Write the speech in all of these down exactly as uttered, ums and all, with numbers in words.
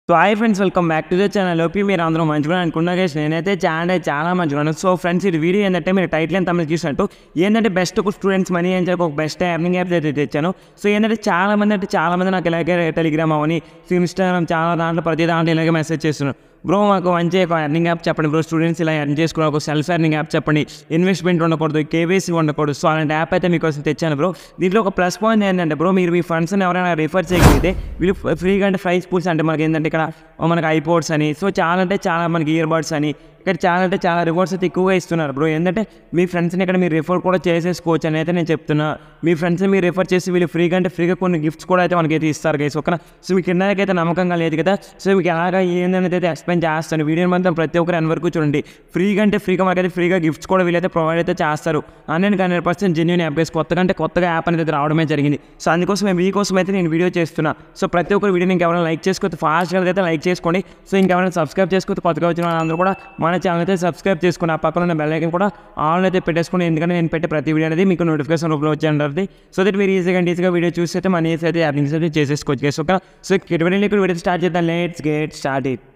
So hi friends, welcome back to the channel. Hope మీరు అందరూ మంచిగా అనుకున్నా గైస్, నేనైతే చాలా చాలా మంచిగా ఉన్నాను. సో ఫ్రెండ్స్, ఈ వీడియో ఏంటంటే మీరు టైటిల్ అని తమిళ చూసినట్టు ఏంటంటే బెస్ట్ ఒక స్టూడెంట్స్ మనీ అని చెప్పి ఒక బెస్ట్ ఎర్నింగ్ యాప్ అయితే తెచ్చాను. సో ఏంటంటే చాలా మంది అంటే చాలా మంది నాకు ఇలాగే టెలిగ్రామ్ అవని ఇన్స్టాగ్రామ్ చాలా దాంట్లో ప్రతి దాంట్లో ఇలాగే మెసేజ్ చేస్తున్నారు. బ్రో మాకు మంచి ఒక ఎర్నింగ్ యాప్ చెప్పండి బ్రో, స్టూడెంట్స్ ఇలా ఎర్న్ చేసుకుని ఒక సెల్ఫ్ ఎర్నింగ్ యాప్ చెప్పండి, ఇన్వెస్ట్మెంట్ ఉండకూడదు, కేవైసీ ఉండకూడదు. సో అలాంటి యాప్ అయితే మీకోసం తెచ్చాను బ్రో. దీంట్లో ఒక ప్లస్ పాయింట్ ఏంటంటే బ్రో, మీరు మీ ఫ్రెండ్స్ని ఎవరైనా రిఫర్ చేయగలిగితే వీళ్ళు ఫ్రీగా అంటే ప్రైస్ పూల్స్ అంటే మనకి ఏంటంటే ఇక్కడ మనకి ఐపోడ్స్ అని, సో చాలా అంటే చాలా మనకి ఇయర్ బడ్స్ అని ఇక్కడ చాలా అంటే చాలా రివార్డ్స్ అయితే ఎక్కువగా ఇస్తున్నారు బ్రో. ఏంటంటే మీ ఫ్రెండ్స్ని ఇక్కడ మీరు రిఫర్ కూడా చేసేసుకోవచ్చు అని అయితే నేను చెప్తున్నా. మీ ఫ్రెండ్స్ని మీరు రిఫర్ చేసి వీళ్ళు ఫ్రీగా అంటే ఫ్రీగా కొన్ని గిఫ్ట్స్ కూడా అయితే మనకైతే ఇస్తారు గైస్, ఓకేనా. సో మీకు కిందకైతే నమ్మకంగా లేదు కదా, సో మీకు ఎలాగా ఏందనేది అయితే ఎక్స్ప్లెయిన్ చేస్తాను. వీడియో మాత్రం ప్రతి ఒక్కరు ఎన్ వరకు చూడండి. ఫ్రీగా అంటే ఫ్రీగా మనకైతే ఫ్రీగా గిఫ్ట్స్ కూడా వీళ్ళైతే ప్రొవైడ్ అయితే చేస్తారు. Hundred hundred percent genuine app guys, కొత్తగా అంటే కొత్తగా యాప్ అనేది రావడమే జరిగింది. సో అందుకోసం మీకోసం అయితే నేను వీడియో చేస్తున్నా. సో ప్రతి ఒక్కరు వీడియోని ఇంకెవరైనా లైక్ చేసుకోవచ్చు, ఫాస్ట్గా అయితే లైక్ చేసుకోండి. సో ఇంకెవరైనా సబ్స్క్రైబ్ చేసుకోవచ్చు, కొత్తగా వచ్చిన వాళ్ళందరూ కూడా మన ఛానల్ అయితే సబ్స్క్రైబ్ చేసుకుని ఆ పక్కన ఉన్న బెల్ ఐకాన్ కూడా ఆన్ అయితే పెట్టేసుకోండి. ఎందుకంటే నేను పెట్టే ప్రతి వీడియో అనేది మీకు నోటిఫికేషన్ రూపంలో వచ్చేది. సో దట్ మీరు ఈజీగా ఈజీగా వీడియో చూసి అయితే మన ఈజీ అయితే ఎర్నింగ్స్ అయితే చేసేసుకోవచ్చు గైస్, ఓకే. సో ఎటువంటి వీడియో స్టార్ట్ చేద్దాం, let's get start it.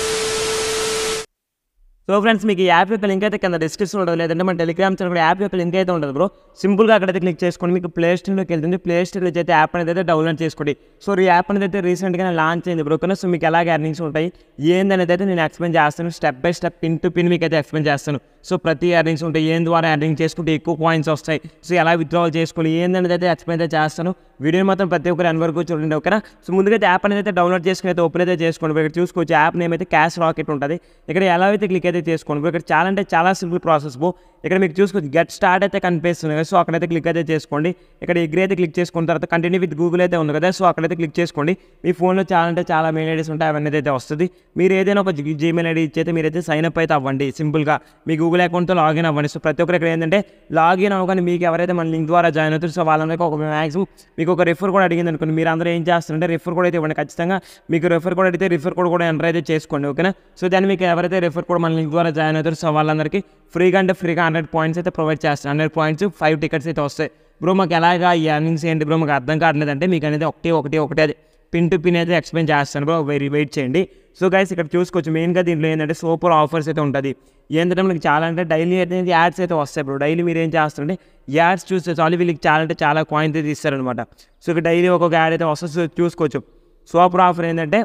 So friends, మీకు ఈ యాప్ యొక్క లింక్ అయితే కింద డిస్క్రిప్షన్ ఉంటుంది, లేదంటే మన టెలిగ్రామ్ ఛానల్ యాప్ యొక్క లింక్ అయితే ఉంటుంది బ్రో. సింపుల్గా అక్కడైతే క్లిక్ చేసుకోండి, మీకు ప్లే స్టోర్లోకి వెళ్తుంది. ప్లే స్టోర్లో అయితే యాప్ అనేది అయితే డౌన్లోడ్ చేసుకోండి. సో ఈ యాప్ అనేది అయితే రీసెంట్గా లాంచ్ అయింది బ్రో, సో మీకు ఎలాగ ఎర్నింగ్స్ ఉంటాయి ఏందనేది అయితే నేను ఎక్స్ప్లెయిన్ చేస్తాను. Step by step, pin to pin మీకు అయితే ఎక్స్ప్లెయిన్ చేస్తాను. సో ప్రతి ఎర్నింగ్స్ ఉంటాయి, ఏం ద్వారా ఎర్నింగ్ చేసుకుంటే ఎక్కువ పాయింట్స్ వస్తాయి, సో ఎలా విత్డ్రాల్ చేసుకోవాలి ఏందనేది అయితే ఎక్స్ప్లెయిన్ అయితే చేస్తాను. వీడియోని మాత్రం ప్రతి ఒక్కరు ఎన్ వరకు చూడండి, ఓకేనా. సో ముందుగా యాప్ అనేది అయితే డౌన్లోడ్ చేసుకుని అయితే ఓపెన్ అయితే చేసుకోండి. ఇక్కడ చూసుకోవచ్చు యాప్ నేమ్ అయితే క్యాష్ రాకెట్ ఉంటుంది. ఇక్కడ ఎలా అయితే క్లిక్ అయితే చేసుకోండి. ఇక్కడ చాలా అంటే చాలా సింపుల్ ప్రాసెస్ బో. ఇక్కడ మీకు చూసుకోవచ్చు గెట్ స్టార్ట్ అయితే కనిపిస్తుంది కదా, సో అక్కడైతే క్లిక్ అయితే చేసుకోండి. ఇక్కడ ఎగ్రీ అయితే క్లిక్ చేసుకున్న తర్వాత కంటిన్యూ విత్ గూగుల్ అయితే ఉంది కదా, సో అక్కడైతే క్లిక్ చేసుకోండి. మీ ఫోన్లో చాలా అంటే చాలా మెయిల్ ఐడీస్ ఉంటాయి, అవన్నీ అయితే వస్తుంది. మీరు ఏదైనా ఒక జీమెయిల్ ఐడీ ఇచ్చి అయితే మీరైతే సైన్ అప్ అయితే అవ్వండి సింపుల్గా, మీ గూగుల్ అకౌంట్తో లాగిన్ అవ్వండి. సో ప్రతి ఒక్కరు ఇక్కడ ఏంటంటే లాగిన్ అవ్వగానే మీకు ఎవరైతే మన లింక్ ద్వారా జాయిన్ అవుతారు, సో వాళ్ళందరికీ ఒక మ్యాక్సిమం మీకు ఒక రిఫర్ కూడా అడిగింది అనుకోండి, మీరు అందరూ ఏం చేస్తారంటే రిఫర్ కూడా అయితే ఇవ్వండి ఖచ్చితంగా. మీకు రిఫర్ కూడా అడిగితే రిఫర్ కూడా కూడా ఎంటర్ అయితే చేసుకోండి, ఓకేనా. సో దాన్ని మీకు ఎవరైతే రిఫర్ కూడా మన లింక్ ద్వారా జాయిన్ అవుతారు, సో వాళ్ళందరికీ ఫ్రీగా అంటే ఫ్రీగా హండ్రెడ్ పాయింట్స్ అయితే ప్రొవైడ్ చేస్తాను. హండ్రెడ్ పాయింట్స్ ఫైవ్ టికెట్స్ అయితే వస్తాయి బ్రో. మాకు ఎలాగా ఈ ఎర్నింగ్స్ ఏంటి బ్రో మాకు అర్థం కావట్లేదు అంటే మీకు అనేది ఒకటి ఒకటి ఒకటి అది పిన్ టు పిన్ అయితే ఎక్స్ప్లెయిన్ చేస్తాను బ్రో, వెరీ వెయిట్ చేయండి. సో గైస్, ఇక్కడ చూసుకోవచ్చు మెయిన్గా దీంట్లో ఏంటంటే సూపర్ ఆఫర్స్ అయితే ఉంటుంది. ఏంటంటే మనకి చాలా అంటే డైలీ అయితే యాడ్స్ అయితే వస్తాయి బ్రో. డైలీ మీరు ఏం చేస్తారంటే యాడ్స్ చూస్తే చాలు వీళ్ళకి చాలా అంటే చాలా కాయిన్స్ అయితే ఇస్తారనమాట. సో ఇక్కడ డైలీ ఒక్కొక్క యాడ్ అయితే వస్తుంది చూసుకోవచ్చు. సూపర్ ఆఫర్ ఏంటంటే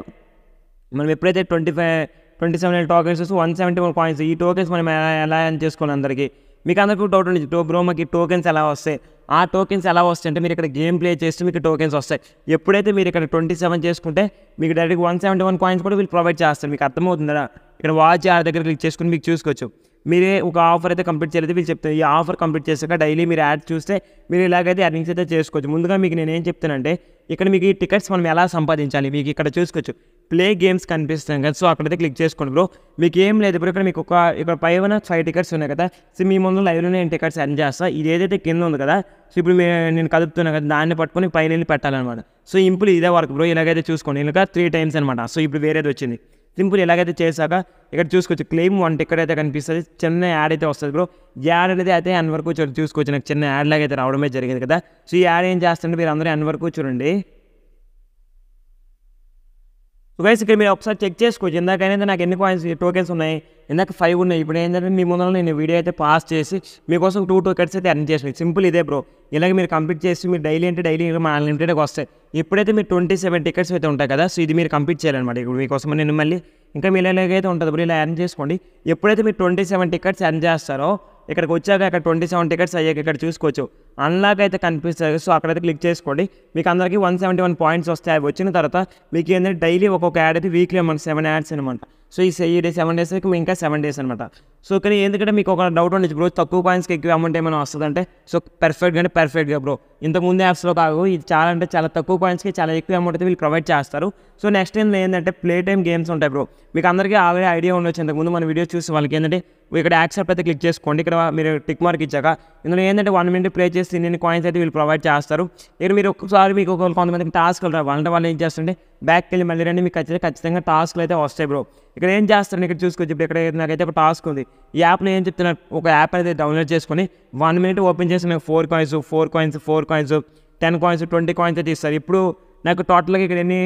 మనం ఎప్పుడైతే twenty five twenty seven tokens one seventy one coins, ఈ టోకెన్స్ మనం ఎలా ఎలా ఎర్న్ చేసుకోవాలి అందరికీ. మీకు అందరికీ డౌట్ ఉంది టో బ్రో మాకు ఈ టోకెన్స్ ఎలా వస్తాయి. ఆ టోకెన్స్ ఎలా వస్తాయి అంటే మీరు ఇక్కడ గేమ్ ప్లే చేస్తే మీకు టోకెన్స్ వస్తాయి. ఎప్పుడైతే మీరు ఇక్కడ ట్వంటీ సెవెన్ చేసుకుంటే మీకు direct one seventy one coins కూడా వీళ్ళు ప్రొవైడ్ చేస్తారు. మీకు అర్థమవుతుందా? ఇక్కడ వాచ్ ఆ దగ్గర క్లిక్ చేసుకుని మీకు చూసుకోవచ్చు. మీరే ఒక ఆఫర్ అయితే కంప్లీట్ చేయలేదు వీళ్ళు చెప్తారు. ఈ ఆఫర్ కంప్లీట్ చేశాక డైలీ మీరు యాడ్ చూస్తే మీరు ఇలాగైతే ఎర్నింగ్స్ అయితే చేసుకోవచ్చు. ముందుగా మీకు నేను ఏం చెప్తానంటే ఇక్కడ మీకు ఈ టికెట్స్ మనం ఎలా సంపాదించాలి మీకు ఇక్కడ చూసుకోవచ్చు. ప్లే గేమ్స్ కనిపిస్తాం కదా, సో అక్కడైతే క్లిక్ చేసుకోండి బ్రో. మీకు ఏం లేదు బ్రో, ఇక్కడ మీకు ఒక ఇక్కడ పైన ఫైవ్ టికెట్స్ ఉన్నాయి కదా, సో మీ ముందు లైవ్లో నేను టికెట్స్ ఎర్న్ చేస్తా. ఇది ఏదైతే కింద ఉంది కదా, సో ఇప్పుడు నేను కదుపుతున్నా కదా, దాన్ని పట్టుకొని పైన వెళ్ళి పెట్టాలన్నమాట. సో సింపుల్ ఇదే వర్క్ బ్రో. ఇలాగైతే చూసుకోండి, ఇంకా త్రీ టైమ్స్ అనమాట. సో ఇప్పుడు వేరేది వచ్చింది సింపుల్. ఎలాగైతే చేశాక ఇక్కడ చూసుకోవచ్చు క్లెయిమ్ వన్ టికెట్ అయితే కనిపిస్తుంది, చిన్న యాడ్ అయితే వస్తుంది బ్రో. యాడ్ అనేది అయితే ఎన్ వరకు చూసుకోవచ్చు, నాకు చిన్న యాడ్ లాగా అయితే రావడమే జరిగింది కదా. సో ఈ యాడ్ ఏం చేస్తుంటే మీరు అందరూ ఎన్ వరకు చూడండి. సో గైస్, ఇక్కడ మీరు ఒకసారి చెక్ చేసుకోవచ్చు. ఇందాకైనా నాకు ఎన్ని కాయిన్స్ టోకెన్స్ ఉన్నాయి, ఇందాక ఫైవ్ ఉన్నాయి. ఇప్పుడు ఏంటంటే మీ ముందు నేను వీడియో అయితే పాస్ చేసి మీకోసం టూ టోకెట్స్ అయితే ఎర్న్ చేసి సింపుల్ ఇదే బ్రో. ఇలాగ మీరు కంప్లీట్ చేసి మీరు డైలీ అంటే డైలీ మన అన్లిమిటెడ్గా వస్తాయి. ఎప్పుడైతే మీరు ట్వంటీ సెవెన్ టికెట్స్ అయితే ఉంటాయి కదా, సో ఇది మీరు కంప్లీట్ చేయాలన్నమాట. ఇప్పుడు మీకోసం నేను మళ్ళీ ఇంకా మీరు ఇలాగైతే ఉంటుంది బ్రో, ఇలా ఎర్న్ చేసుకోండి. ఎప్పుడైతే మీరు ట్వంటీ సెవెన్ టికెట్స్ ఎర్న్ చేస్తారో ఇక్కడికి వచ్చాక ఇక్కడ ట్వంటీ సెవెన్ టికెట్స్ అయ్యాక ఇక్కడ చూసుకోవచ్చు అన్లాక్ అయితే కనిపిస్తుంది. సో అక్కడైతే క్లిక్ చేసుకోండి. మీకు అందరికీ వన్ సెవెంటీ వన్ పాయింట్స్ వస్తాయి. అవి వచ్చిన తర్వాత మీకు ఏంటంటే డైలీ ఒక్కొక్క యాడ్ అయితే వీక్లీ మనకి సెవెన్ యాడ్స్ అనమాట. సో ఈ డే సెవెన్ డేస్ ఇంకా సెవెన్ డేస్ అనమాట. సో కానీ ఎందుకంటే మీకు ఒక డౌట్ ఉండొచ్చు బ్రో, తక్కువ కాయిన్స్కి ఎక్కువ అమౌంట్ ఏమైనా వస్తుందంటే సో పర్ఫెక్ట్గా అంటే పర్ఫెక్ట్గా బ్రో. ఇంతకుముందు యాప్స్లో కాదు, ఇది చాలా అంటే చాలా తక్కువ కాయిన్స్కి చాలా ఎక్కువ అమౌంట్ అయితే వీళ్ళు ప్రొవైడ్ చేస్తారు. సో నెక్స్ట్ టైం ఏంటంటే ప్లే టైమ్ గేమ్స్ ఉంటాయి బ్రో. మీకు అందరికీ ఆల్రెడీ ఐడియా ఉండొచ్చు, ఇంతకుముందు మన వీడియో చూసి వాళ్ళకి ఏంటంటే ఇక్కడ యాక్సెప్ట్ అయితే క్లిక్ చేసుకోండి. ఇక్కడ మీరు టిక్ మార్క్ ఇచ్చాక ఇందులో ఏంటంటే వన్ మినిట్ ప్లే చేసి ఇన్ని కాయిన్స్ అయితే వీళ్ళు ప్రొవైడ్ చేస్తారు. ఇక్కడ మీరు ఒక్కసారి మీకు కొంతమందికి టాస్క్లు రావు, అంటే వాళ్ళు ఏం చేస్తుంటే బ్యాక్కి వెళ్ళి మళ్ళీ రండి, మీకు ఖచ్చితంగా ఖచ్చితంగా టాస్క్లు అయితే వస్తాయి బ్రో. ఇక్కడ ఏం చేస్తారండి ఇక్కడ చూసుకోవచ్చు. ఇప్పుడు ఇక్కడ నాకైతే ఒక టాస్క్ ఉంది. ఈ యాప్లో ఏం చెప్తున్నారు, ఒక యాప్ అయితే డౌన్లోడ్ చేసుకొని వన్ మినిట్ ఓపెన్ చేసి నాకు four coins four coins four coins ten coins twenty coins అయితే ఇస్తారు. ఇప్పుడు నాకు టోటల్గా ఇక్కడ ఎన్ని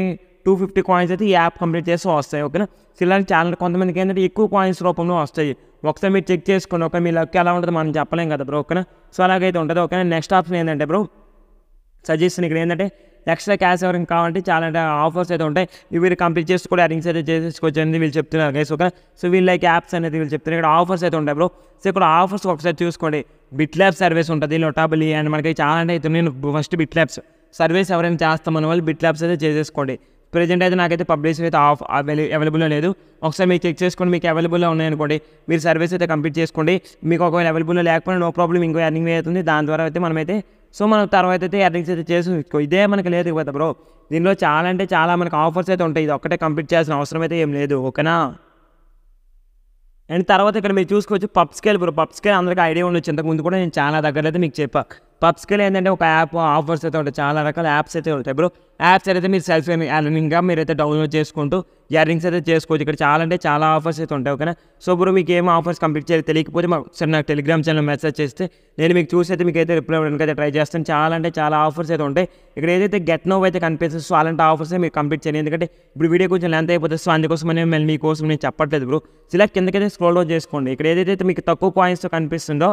టూ ఫిఫ్టీ కాయిన్స్ అయితే ఈ యాప్ కంప్లీట్ చేస్తే వస్తాయి. ఓకేనా. సో ఇలాంటి చాలా కొంతమందికి ఏంటంటే ఎక్కువ కాయిన్స్ రూపంలో వస్తాయి. ఒకసారి మీరు చెక్ చేసుకోండి. ఓకే, మీ లక్ ఎలా ఉంటుంది మనం చెప్పలేం కదా బ్రో. ఓకేనా. సో అలాగైతే ఉంటుంది. ఓకేనా. నెక్స్ట్ ఆప్షన్ ఏంటంటే బ్రో సజెషన్ ఇక్కడ ఏంటంటే ఎక్స్ట్రా క్యాష్ ఎవరికి కావాలంటే చాలా అంటే ఆఫర్స్ అయితే ఉంటాయి. ఇవి వీళ్ళు కంప్లీట్ చేసుకోవాలి, ఎర్నింగ్స్ అయితే చేసేసుకోవచ్చు అనేది వీళ్ళు చెప్తున్నారు గైస్. ఓకే. సో వీళ్ళు లైక్ యాప్స్ అనేది వీళ్ళు చెప్తున్నారు. ఇక్కడ ఆఫర్స్ అయితే ఉంటాయి బ్రో. సో ఇక్కడ ఆఫర్స్ ఒకసారి చూసుకోండి. బిట్ ల్యాబ్స్ సర్వీస్ ఉంటుంది, లొటాబిలీ అండ్ మనకి చాలా అంటే అయితే నేను ఫస్ట్ బిట్ ల్యాబ్స్ సర్వీస్ ఎవరైనా చేస్తామని వాళ్ళు బిట్ ల్యాబ్స్ అయితే చేసేసుకోండి. ప్రజెంట్ అయితే నాకైతే పబ్లిష్ అయితే ఆఫ్ అవైలబుల్లో లేదు. ఒకసారి మీకు చెక్ చేసుకోండి, మీకు అవైలబుల్లో ఉన్నాయనుకోండి మీరు సర్వీస్ అయితే కంప్లీట్ చేసుకోండి. మీకు ఒకవేళ అవైలబుల్లో లేకపోయినా నో ప్రాబ్లం, ఇంకో ఎర్నింగ్ అవుతుంది. దాని ద్వారా అయితే మనమైతే సో మనం తర్వాత అయితే ఎర్నింగ్స్ అయితే చేసుకో. ఇదే మనకి లేదు కదా బ్రో. దీనిలో చాలా అంటే చాలా మనకు ఆఫర్స్ అయితే ఉంటాయి. ఇది ఒక్కటే కంప్లీట్ చేయాల్సిన అవసరం అయితే ఏం లేదు. ఓకేనా. అండ్ తర్వాత ఇక్కడ మీరు చూసుకోవచ్చు pub scale bro. Pub scale అందరికీ ఐడియా ఉండొచ్చు. ఇంతకుముందు కూడా నేను చాలా దగ్గర అయితే మీకు చెప్పా. పబ్ స్కేల్ ఏంటంటే ఒక యాప్ ఆఫర్స్ అయితే ఉంటాయి, చాలా రకాల యాప్స్ అయితే ఉంటాయి బ్రో. యాప్స్ అయితే మీరు సెల్ఫ్ ఎర్నింగ్గా మీరైతే డౌన్లోడ్ చేసుకుంటూ ఎర్నింగ్స్ అయితే చేసుకోవచ్చు. ఇక్కడ చాలా అంటే చాలా ఆఫర్స్ అయితే ఉంటాయి. ఓకేనా. సో బ్రో మీకు ఏం ఆఫర్స్ కంప్లీట్ చేయాలి తెలియకపోతే మాకు సరే నాకు టెలిగ్రామ్ ఛానల్ మెసేజ్ చేస్తే నేను మీకు చూసి అయితే మీకు అయితే రిప్లై ఇవ్వడానికి అయితే ట్రై చేస్తాను. చాలా అంటే చాలా ఆఫర్స్ అయితే ఉంటాయి. ఇక్కడ ఏదైతే గెట్ నో అయితే కనిపిస్తుంది సో అలాంటి ఆఫర్స్ మీరు కంప్లీట్ చేయండి. ఎందుకంటే ఇప్పుడు వీడియో కొంచెం లెంత్ అయిపోతుంది. సో అందుకోసం నేను మళ్ళీ మీకోసం నేను చెప్పట్లేదు బ్రో. ఇలా కిందకైతే స్క్రోల్ డౌన్ చేసుకోండి. ఇక్కడ ఏదైతే మీకు తక్కువ కాయిన్స్తో కనిపిస్తుందో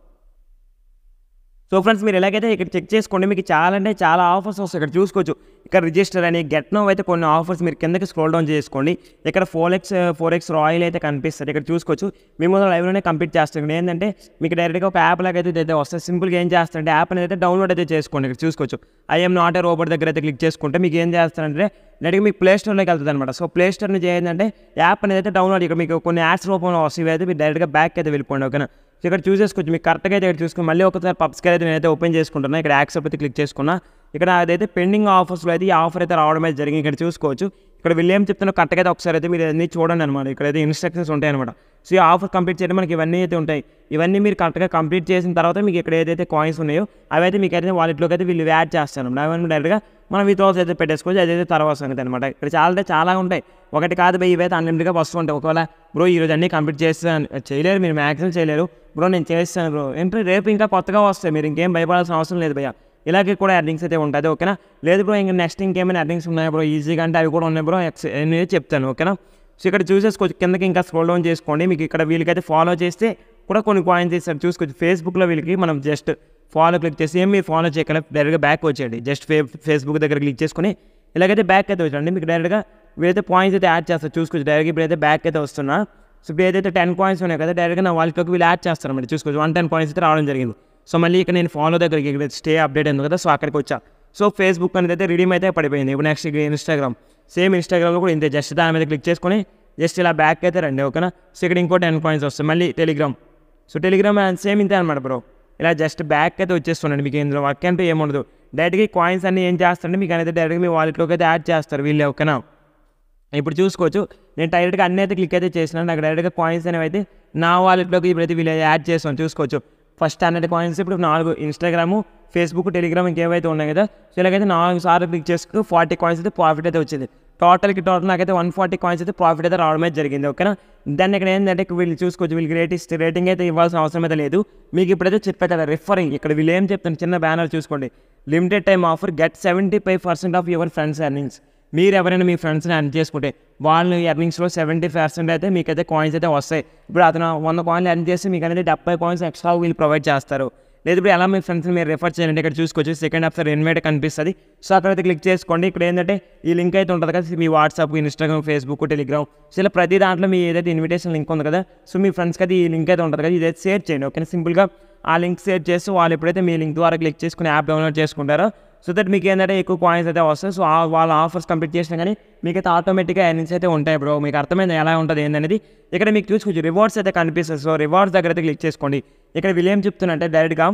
సో ఫ్రెండ్స్ మీరు ఎలాగైతే ఇక్కడ చెక్ చేసుకోండి. మీకు చాలా అంటే చాలా ఆఫర్స్ వస్తాయి. ఇక్కడ చూసుకోవచ్చు. ఇక్కడ రిజిస్టర్ అని గెట్ నో అయితే కొన్ని ఆఫర్స్ మీరు కిందకి స్క్రోల్ డౌన్ చేసుకోండి. ఇక్కడ four X four X royal అయితే కనిపిస్తుంది. ఇక్కడ చూసుకోవచ్చు. మేము లైవ్లోనే కంప్లీట్ చేస్తాం. ఇక్కడ ఏంటంటే మీకు డైరెక్ట్గా ఒక యాప్ లాగా అయితే అయితే వస్తుంది. సింపుల్గా ఏం చేస్తారంటే యాప్ అనేది అయితే డౌన్లోడ్ అయితే చేసుకోండి. ఇక్కడ చూసుకోవచ్చు. ఐఎమ్ నాట్ ఏ రోబోట్ దగ్గర అయితే క్లిక్ చేసుకుంటే మీకు ఏం చేస్తారంటే డైరెక్ట్గా మీకు ప్లే స్టోర్లోకి వెళ్తుంది అనమాట. సో ప్లే స్టోర్ నుంచి ఏంటంటే యాప్ అనేది అయితే డౌన్లోడ్ ఇక్కడ మీకు కొన్ని యాడ్స్ రూపంలో వస్తాయి. అయితే మీరు డైరెక్ట్గా బ్యాక్ అయితే వెళ్ళిపోండి. ఓకేనా. సో ఇక్కడ చూసేసుకోవచ్చు. మీకు కరెక్ట్గా అయితే ఇక్కడ చూసుకుని మళ్ళీ ఒకసారి పబ్ స్కేల్ అయితే నేనైతే ఓపెన్ చేసుకుంటున్నా. ఇక్కడ యాక్సెప్ట్ అయితే క్లిక్ చేసుకున్నా. ఇక్కడ అదైతే పెండింగ్ ఆఫర్స్లో అయితే ఈ ఆఫర్ అయితే రావడం అయితే జరిగింది. ఇక్కడ చూసుకోవచ్చు. ఇక్కడ వీళ్ళు ఏం చెప్తున్నా కరెక్ట్గా అయితే ఒకసారి అయితే మీరు అన్నీ చూడండి అనమాట. ఇక్కడైతే ఇన్స్ట్రక్షన్స్ ఉంటాయి అనమాట. సో ఈ ఆఫర్ కంప్లీట్ చేయడం మనకి ఇవన్నీ అయితే ఉంటాయి. ఇవన్నీ మీరు కరెక్ట్గా కంప్లీట్ చేసిన తర్వాత మీకు ఇక్కడ ఏదైతే కాయిన్స్ ఉన్నాయో అవి అయితే మీకు అయితే వాలెట్లోకి అయితే వీళ్ళు యాడ్ చేస్తాను. అవన్నీ డైరెక్ట్గా మనం విత్డ్రాల్స్ అయితే పెట్టేసుకోవచ్చు. అదైతే తర్వాత సంగతి అనమాట. ఇక్కడ చాలా అంటే చాలా ఉంటాయి. ఒకటి కాదు బై ఇవైతే అన్లిమిటెడ్గా వస్తూ ఉంటాయి. ఒకవేళ బ్రో ఈరోజు అన్నీ కంప్లీట్ చేస్తాను చేయలేరు, మీరు మ్యాక్సిమం చేయలేరు బ్రో, నేను చేస్తాను బ్రో ఏంటంటే రేపు ఇంకా కొత్తగా వస్తాయి. మీరు ఇంకేం భయపడాల్సిన అవసరం లేదు భయ్య. ఇలాగే కూడా ఎర్నింగ్స్ అయితే ఉంటుంది. ఓకేనా. లేదు బ్రో ఇంకా నెక్స్ట్ ఇంకేమైనా ఎర్నింగ్స్ ఉన్నాయి బ్రో ఈజీగా అంటే అవి కూడా ఉన్నాయి బ్రో ఎక్స్ నేను చెప్తాను. ఓకేనా. సో ఇక్కడ చూసేసుకోవచ్చు. కిందకి ఇంకా స్క్రోల్ డౌన్ చేసుకోండి. మీకు ఇక్కడ వీళ్ళకైతే ఫాలో చేస్తే కూడా కొన్ని కాయిన్స్ ఇస్తారు. చూసుకోవచ్చు. ఫేస్బుక్లో వీళ్ళకి మనం జస్ట్ ఫాలో క్లిక్ చేసి ఏం మీరు ఫాలో చేయకుండా డైరెక్ట్గా బ్యాక్ వచ్చేయండి. జస్ట్ ఫే ఫేస్బుక్ దగ్గర క్లిక్ చేసుకుని ఇలాగైతే బ్యాక్ అయితే వచ్చండి. మీకు డైరెక్ట్గా వీళ్ళైతే పాయింట్స్ అయితే యాడ్ చేస్తారు. చూసుకోవచ్చు. డైరెక్ట్గా ఇప్పుడైతే బ్యాక్ అయితే వస్తున్నా. సో ఇప్పుడు ఏదైతే టెన్ కాయిన్స్ ఉన్నాయి కదా డైరెక్ట్గా నా వాళ్ళకి వీళ్ళు యాడ్ చేస్తారు అన్నమాట. చూసుకోవచ్చు. వన్ టెన్ కాయిన్స్ అయితే రావడం జరిగింది. సో మళ్ళీ ఇక్కడ నేను ఫాలో దగ్గరికి ఇక్కడ స్టే అప్డేట్ అయింది కదా సో అక్కడికి వచ్చా. సో ఫేస్బుక్ అనేది అయితే రిడీమ్ అయితే పడిపోయింది. ఇప్పుడు నెక్స్ట్ ఇన్స్టాగ్రామ్ సేమ్ ఇన్స్టాగ్రామ్లో కూడా ఇంతే. జస్ట్ దాని మీద క్లిక్ చేసుకొని జస్ట్ ఇలా బ్యాక్ అయితే రండి. ఓకేనా. సో ఇక్కడ ఇంకో టెన్ కాయిన్స్ వస్తాయి. మళ్ళీ టెలిగ్రామ్. సో టెలిగ్రామ్ సేమ్ ఇంతే అనమాట బ్రో. ఇలా జస్ట్ బ్యాక్ అయితే వచ్చేస్తున్నాండి. మీకు ఇందులో వర్క్ అంటే ఏముండదు. డైరెక్ట్గా కాయిన్స్ అన్నీ ఏం చేస్తారంటే మీకు అనేది డైరెక్ట్గా మీ వాలెట్లోకి అయితే యాడ్ చేస్తారు వీళ్ళు. ఓకేనా. ఇప్పుడు చూసుకోవచ్చు. నేను డైరెక్ట్గా అన్నీ అయితే క్లిక్ అయితే చేసినాను. నాకు డైరెక్ట్గా కాయిన్స్ అనేవి అయితే నా వాలెట్లోకి ఇప్పుడైతే వీళ్ళు యాడ్ చేస్తాను. చూసుకోవచ్చు. ఫస్ట్ హండ్రెడ్ కాయిన్స్ ఇప్పుడు నాలుగు ఇన్స్టాగ్రాము, ఫేస్బుక్, టెలిగ్రామ్ ఇంకేవైతే ఉన్నాయి కదా సో ఇలాగైతే నాలుగు సార్లు క్లిక్ చేసుకు ఫార్టీ కాయిన్స్ అయితే ప్రాఫిట్ అయితే వచ్చింది. టోటల్కి టోటల్ నాకైతే వన్ ఫార్టీ కాయిన్స్ అయితే ప్రాఫిట్ అయితే రావడం అయితే జరిగింది. ఓకేనా. దాన్ని ఇక్కడ ఏంటంటే వీళ్ళు చూసుకోవచ్చు. వీళ్ళకి రేటిస్ట్ రేటింగ్ అయితే ఇవ్వాల్సిన అవసరం అయితే లేదు. మీకు ఇప్పుడైతే చెప్పే కదా రిఫరింగ్. ఇక్కడ వీళ్ళు ఏం చెప్తాను చిన్న బ్యానర్ చూసుకోండి. Limited time offer get seventy five percent off your friends earnings. మీరు ఎవరైనా మీ ఫ్రెండ్స్ని ఎర్న్ చేసుకుంటే వాళ్ళు ఎర్నింగ్స్లో సెవెంటీ పర్సెంట్ అయితే మీకైతే కాయిన్స్ అయితే వస్తాయి. ఇప్పుడు అతను వంద కాయిన్లు ఎర్న్ చేస్తే మీకు అనేది డెబ్బై కాయిన్స్ ఎక్స్ట్రా వీళ్ళు ప్రొవైడ్ చేస్తారు. లేదు ఇప్పుడు ఎలా మీ ఫ్రెండ్స్ని మీరు రిఫర్ చేయాలంటే ఇక్కడ చూసుకోవచ్చు. సెకండ్ ఆప్షన్ ఇన్వైట్ కనిపిస్తుంది. సో అక్కడైతే క్లిక్ చేసుకోండి. ఇక్కడ ఏంటంటే ఈ లింక్ అయితే ఉంటుంది కదా మీ WhatsApp, Instagram, Facebook, Telegram so ఇలా ప్రతి దాంట్లో మీ ఏదైతే ఇన్విటేషన్ లింక్ ఉంది కదా సో మీ ఫ్రెండ్స్కి అది ఈ లింక్ అయితే ఉంటుంది కదా ఇదైతే షేర్ చేయండి. ఓకే. సింపుల్గా ఆ లింక్ షేర్ చేస్తే వాళ్ళు ఎప్పుడైతే మీ లింక్ ద్వారా క్లిక్ చేసుకుని యాప్ డౌన్లోడ్ చేసుకుంటారో సో దట్ మీకు ఏంటంటే ఎక్కువ కాయిన్స్ అయితే వస్తాయి. సో వాళ్ళ ఆఫర్స్ కంప్లీట్ చేసినా కానీ మీకైతే ఆటోమేటిక్గా ఎర్నింగ్స్ అయితే ఉంటాయి బ్రో. మీకు అర్థమైంది ఎలా ఉంటుంది ఏంటనేది. ఇక్కడ మీకు చూసుకోవచ్చు రివార్డ్స్ అయితే కనిపిస్తుంది. సో రివార్డ్స్ దగ్గర అయితే క్లిక్ చేసుకోండి. ఇక్కడ వీళ్ళు ఏం చెప్తున్నంటే డైరెక్ట్గా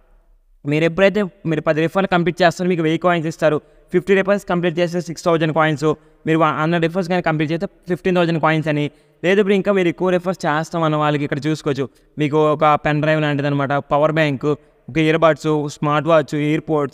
మీరు ఎప్పుడైతే మీరు పది రిఫర్లు కంప్లీట్ చేస్తారో మీకు వెయ్యి కాయిన్స్ ఇస్తారు. ఫిఫ్టీ రిఫర్స్ కంప్లీట్ చేస్తే సిక్స్ థౌసండ్ కాయిన్స్. మీరు హండ్రెడ్ రిఫర్స్ కానీ కంప్లీట్ చేస్తే ఫిఫ్టీన్ థౌసండ్ కాయిన్స్ అని. లేదు ఇప్పుడు ఇంకా మీరు ఎక్కువ రిఫర్స్ చేస్తాం అన్న వాళ్ళకి ఇక్కడ చూసుకోవచ్చు. మీకు ఒక పెన్ డ్రైవ్ లాంటిది అనమాట, పవర్ బ్యాంక్, ఒక earbuds, smart watch, earpods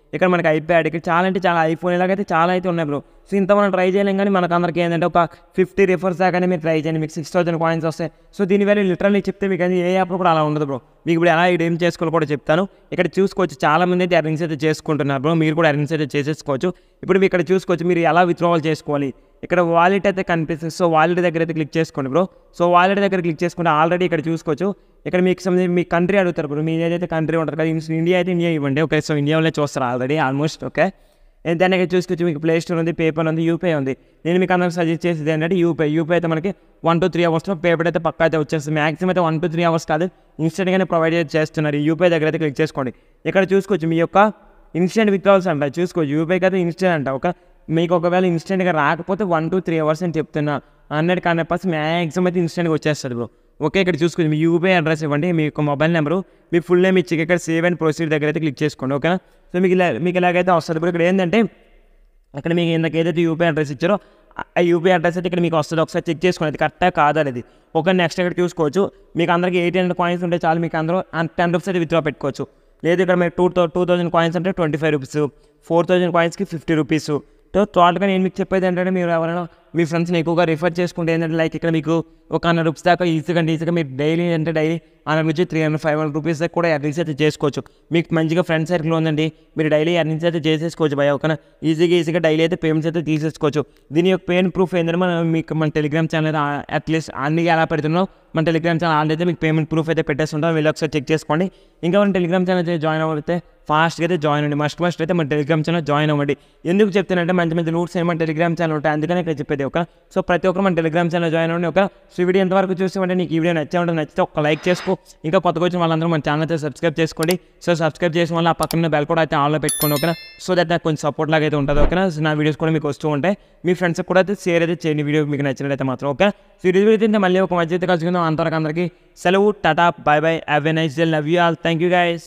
ఇక్కడ మనకి ఐప్యాడ్ ఇక్కడ చాలా అంటే చాలా ఐఫోన్ ఇలాగైతే చాలా అయితే ఉన్నాయి బ్రో. సో ఇంత మనం ట్రై చేయలేం కానీ మనకు అందరికీ ఏంటంటే ఒక ఫిఫ్టీ రిఫర్స్ దాకానే మీరు ట్రై చేయండి, మీకు సిక్స్ థౌసండ్ కాయిన్స్ వస్తాయి. సో దీని వాల్యూ లిటరల్లీ చెప్తే మీకు అది ఏ యాప్లో కూడా అలా ఉండదు బ్రో. మీకు ఇప్పుడు ఎలా ఏం చేసుకోవాలో కూడా చెప్తాను. ఇక్కడ చూసుకోవచ్చు చాలా మంది అయితే ఎర్నింగ్స్ అయితే చేసుకుంటున్నారు బ్రో, మీరు కూడా ఎర్నింగ్స్ అయితే చేసేసుకోవచ్చు. ఇప్పుడు ఇక్కడ చూసుకోవచ్చు మీరు ఎలా విత్డ్రావల్ చేసుకోవాలి. ఇక్కడ వాలెట్ అయితే కనిపిస్తుంది. సో వాలెట్ దగ్గర అయితే క్లిక్ చేసుకోండి బ్రో. సో వాలెట్ దగ్గర క్లిక్ చేసుకుంటే ఆల్రెడీ ఇక్కడ చూసుకోవచ్చు ఇక్కడ మీకు సంబంధించి మీ కంట్రీ అడుగుతారు బ్రో. మీరు ఏదైతే కంట్రీ ఉంటుంది కదా, ఇండియా అయితే ఇండియా ఇవ్వండి. ఓకే, సో ఇండియాలోనే చూస్తారు ఆల్రెడీ ఆల్మోస్ట్. ఓకే, దాన్ని ఇక్కడ చూసుకోవచ్చు మీకు ప్లే స్టోర్ ఉంది, పేపర్ ఉంది, యూపీఐ ఉంది. నేను మీకు అందరికి సజెస్ట్ చేసేది ఏంటంటే యూపీఐ. యూపీఐ అయితే మనకి వన్ టు త్రీ అవర్స్లో పేపర్ అయితే పక్కా అయితే వచ్చేస్తుంది. మ్యాక్సిమం అయితే వన్ టు త్రీ అవర్స్ కాదు, ఇన్స్టెంట్గానే ప్రొవైడ్ చేస్తున్నారు. యూపీఐ దగ్గర అయితే క్లిక్ చేసుకోండి. ఇక్కడ చూసుకోవచ్చు మీ యొక్క ఇన్స్టెంట్ విత్డ్రావల్స్ అంట. చూసుకోవచ్చు యూపీఐకి అయితే ఇన్స్టెంట్ అంట. ఒక మీకు ఒకవేళ ఇన్స్టెంట్గా రాకపోతే వన్ టు త్రీ అవర్స్ అని చెప్తున్నా, హండ్రెడ్ హండ్రెడ్ పర్సెంట్ మ్యాక్సిమం అయితే ఇన్స్టెంట్గా వచ్చేస్తుంది బ్రో. ఓకే, ఇక్కడ చూసుకోండి మీ యూపీఐ అడ్రస్ ఇవ్వండి, మీ యొక్క మొబైల్ నెంబరు, మీ ఫుల్ నేమ్ ఇచ్చి ఇక్కడ సేవ్ అండ్ ప్రొసీడ్ దగ్గర అయితే క్లిక్ చేసుకోండి. ఓకేనా, సో మీకు ఇలా మీకు ఇలాగైతే వస్తుంది బ్రో. ఇక్కడ ఏంటంటే అక్కడ మీకు ఇందాక ఏదైతే యూపీఐ అడ్రస్ ఇచ్చారో ఆ యూపీఐ అడ్రస్ అయితే ఇక్కడ మీకు వస్తుంది. ఒకసారి చెక్ చేసుకోండి అది కరెక్టా కాదా అనేది. ఒక నెక్స్ట్ ఇక్కడ చూసుకోవచ్చు మీకు అందరికి ఎయిట్ హండ్రెడ్ కాయిన్స్ ఉంటే చాలు, మీకు అందరూ టెన్ రూపీస్ అయితే విత్డ్రా పెట్టుకోవచ్చు. లేదు ఇక్కడ మీరు టూ టూ థౌసండ్ కాయిన్స్ అంటే twenty five rupees, four thousand కాయిన్స్కి ఫిఫ్టీ రూపీస్. సో టోటల్గా నేను మీకు చెప్పేది ఏంటంటే మీరు ఎవరైనా మీ ఫ్రెండ్స్ని ఎక్కువగా రిఫర్ చేసుకుంటే ఏంటంటే లైక్ ఇక్కడ మీకు ఒక హండ్రెడ్ రూపీస్ దాకా ఈజీగా ఈజీగా మీరు డైలీ అంటే డైలీ హండ్రెడ్ నుంచి three hundred five hundred rupees దాకా కూడా ఎర్నింగ్స్ అయితే చేసుకోవచ్చు. మీకు మంచిగా ఫ్రెండ్ సర్కిల్ ఉందండి, మీరు డైలీ ఎర్నింగ్స్ అయితే చేసేసుకోవచ్చు భయ. ఓకేనా, ఈజీగా ఈజీగా డైలీ అయితే పేమెంట్స్ అయితే తీసేసుకోవచ్చు. దీని యొక్క పేమెంట్ ప్రూఫ్ ఏంటంటే మనం మీకు మన టెలిగ్రామ్ ఛానల్ అట్లీస్ట్ అన్ని ఎలా పెడుతున్నాం మన టెలిగ్రామ్ ఛానల్ ఆల్రెడీ మీకు పేమెంట్ ప్రూఫ్ అయితే పెట్టేస్తుంటాం, వీళ్ళు ఒకసారి చెక్ చేసుకోండి. ఇంకా మన టెలిగ్రామ్ ఛానల్ అయితే జాయిన్ అవ్వడితే ఫాస్ట్గా అయితే జాయిన్ అవ్వండి, మస్ట్ మస్ట్ అయితే మన టెలిగ్రామ్ ఛానల్ జాయిన్ అవ్వండి. ఎందుకు చెప్తానంటే మంచి మంచి రూట్స్ ఏమి మన టెలిగ్రామ్ ఛానల్ ఉంటాయి, అందుకనే ఇక్కడ చెప్పేది. ఒక సో ప్రతి ఒక్కరు మన టెలిగ్రామ్ ఛానల్ జాయిన్ అవ్వండి. ఒక సో వీడియో ఎంతవరకు చూసామంటే నీకు ఈ వీడియో నచ్చే ఉంటుంది, నచ్చితే ఒక లైక్ చేసుకో. ఇంకా కొత్తగా వచ్చిన వాళ్ళందరూ మన ఛానల్ అయితే సబ్స్క్రైబ్ చేసుకోండి. సో సబ్స్క్రైబ్ చేసిన వల్ల ఆ పక్కన బెల్ కూడా అయితే ఆన్లో పెట్టుకోండి. ఓకేనా, సో దట్ నాకు కొంచెం సపోర్ట్ లాగా అయితే ఉంటుంది. ఓకేనా, సో నా వీడియోస్ కూడా మీకు వస్తూ ఉంటాయి. మీ ఫ్రెండ్స్కి కూడా అయితే షేర్ అయితే చేయండి వీడియో మీకు నచ్చినట్లయితే మాత్రం. ఓకే, సో ఈ వీడియో అయితే మళ్ళీ ఒక మధ్య అయితే కలుసుకుందాం. అంతవరకు అందరికీ సెలవు, tata, bye bye, have a nice day, love you all, thank you guys.